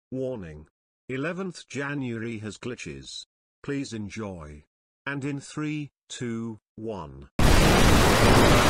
Warning. 11th January has glitches. Please enjoy. And in 3, 2, 1.